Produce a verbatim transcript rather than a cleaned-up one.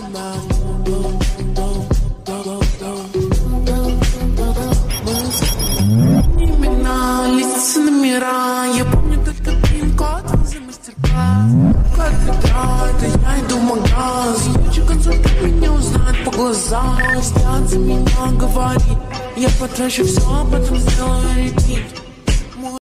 Имена, лица, номера. Я помню только пин-код за мастер-класс. Как ведра, это я иду в магаз. Лучше консультант меня узнает по глазам. Взгляд за меня говорит. Я потрачу все, а потом сделаю репит.